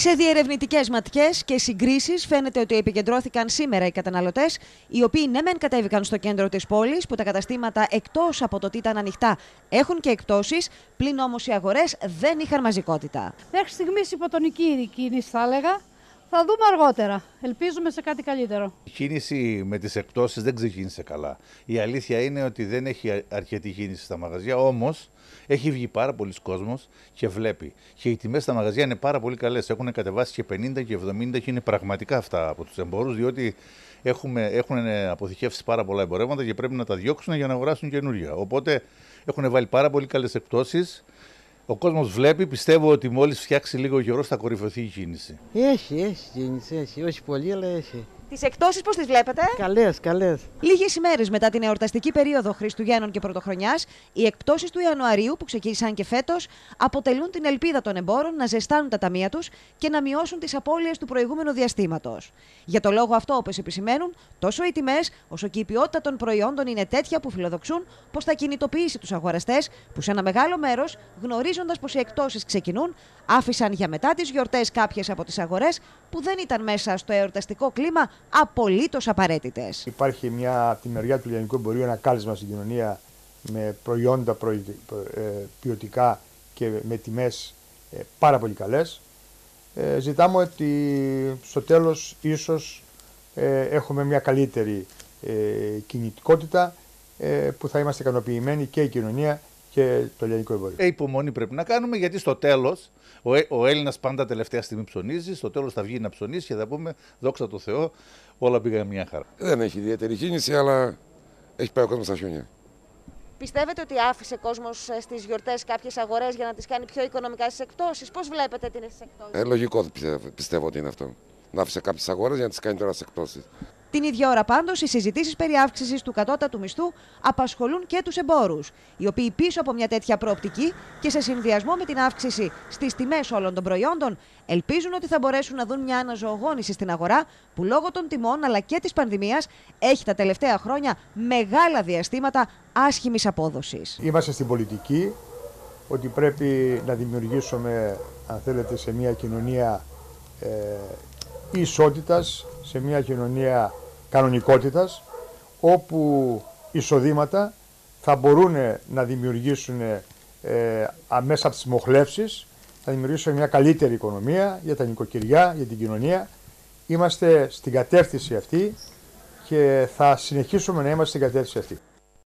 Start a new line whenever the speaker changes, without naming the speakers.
Σε διερευνητικές ματιές και συγκρίσεις φαίνεται ότι επικεντρώθηκαν σήμερα οι καταναλωτές, οι οποίοι ναι μεν κατέβηκαν στο κέντρο της πόλης, που τα καταστήματα εκτός από το ότι ήταν ανοιχτά έχουν και εκπτώσεις, πλην όμως οι αγορές δεν είχαν μαζικότητα.
Μέχρι στιγμής υποτονική είναι η κίνηση, θα έλεγα. Θα δούμε αργότερα. Ελπίζουμε σε κάτι καλύτερο.
Η κίνηση με τις εκπτώσεις δεν ξεκίνησε καλά. Η αλήθεια είναι ότι δεν έχει αρκετή κίνηση στα μαγαζιά, όμως έχει βγει πάρα πολλοί κόσμος και βλέπει. Και οι τιμές στα μαγαζιά είναι πάρα πολύ καλές. Έχουν κατεβάσει και 50 και 70 και είναι πραγματικά αυτά από τους εμπόρους, διότι έχουν αποθηκεύσει πάρα πολλά εμπορεύματα και πρέπει να τα διώξουν για να αγοράσουν καινούργια. Οπότε έχουν βάλει πάρα πολύ καλές εκπτώσεις. Ο κόσμος βλέπει, πιστεύω ότι μόλις φτιάξει λίγο καιρό θα κορυφωθεί η κίνηση.
Έχει κίνηση, όχι πολύ, αλλά έχει.
Τις εκπτώσεις πώς τις βλέπετε?
Καλές.
Λίγες ημέρες μετά την εορταστική περίοδο Χριστουγέννων και Πρωτοχρονιάς, οι εκπτώσεις του Ιανουαρίου που ξεκίνησαν και φέτος αποτελούν την ελπίδα των εμπόρων να ζεστάνουν τα ταμεία τους και να μειώσουν τις απώλειες του προηγούμενου διαστήματος. Για το λόγο αυτό, όπως επισημαίνουν, τόσο οι τιμές όσο και η ποιότητα των προϊόντων είναι τέτοια που φιλοδοξούν πως θα κινητοποιήσει τους αγοραστές που σε ένα μεγάλο μέρος, γνωρίζοντας πως οι εκπτώσεις ξεκινούν, άφησαν για μετά τις γιορτές κάποιες από τις αγορές που δεν ήταν μέσα στο εορταστικό κλίμα απολύτως απαραίτητες.
Υπάρχει από τη μεριά του λιανικού εμπορίου ένα κάλεσμα στην κοινωνία με προϊόντα ποιοτικά και με τιμές πάρα πολύ καλές. Ζητάμε ότι στο τέλος ίσως έχουμε μια καλύτερη κινητικότητα που θα είμαστε ικανοποιημένοι και η κοινωνία και το λιανικό εμπόριο.
Υπομονή πρέπει να κάνουμε, γιατί στο τέλος ο Έλληνας πάντα τελευταία στιγμή ψωνίζει. Στο τέλος θα βγει να ψωνίσει και θα πούμε δόξα τω Θεώ, όλα πήγαν μια χαρά.
Δεν έχει ιδιαίτερη κίνηση, αλλά έχει πάει ο κόσμος στα χιόνια.
Πιστεύετε ότι άφησε κόσμος στις γιορτές κάποιες αγορές για να τις κάνει πιο οικονομικά στις εκπτώσεις? Πώς βλέπετε τις εκπτώσεις?
Λογικό πιστεύω ότι είναι αυτό. Να άφησε κάποιες αγορές για να τις κάνει τώρα στις εκπτώσεις.
Την ίδια ώρα πάντως οι συζητήσεις περί αύξησης του κατώτατου μισθού απασχολούν και τους εμπόρους, οι οποίοι πίσω από μια τέτοια προοπτική και σε συνδυασμό με την αύξηση στις τιμές όλων των προϊόντων ελπίζουν ότι θα μπορέσουν να δουν μια αναζωογόνηση στην αγορά που λόγω των τιμών αλλά και της πανδημίας έχει τα τελευταία χρόνια μεγάλα διαστήματα άσχημης απόδοσης.
Είμαστε στην πολιτική ότι πρέπει να δημιουργήσουμε, αν θέλετε, σε μια κοινωνία ισότητας, σε μια κοινωνία κανονικότητας, όπου εισοδήματα θα μπορούν να δημιουργήσουν μέσα από τις μοχλεύσεις, θα δημιουργήσουν μια καλύτερη οικονομία για τα νοικοκυριά, για την κοινωνία. Είμαστε στην κατεύθυνση αυτή και θα συνεχίσουμε να είμαστε στην κατεύθυνση αυτή.